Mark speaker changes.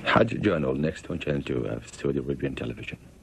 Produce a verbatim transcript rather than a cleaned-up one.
Speaker 1: Hajj Journal, next on Channel two of Saudi Arabian Television.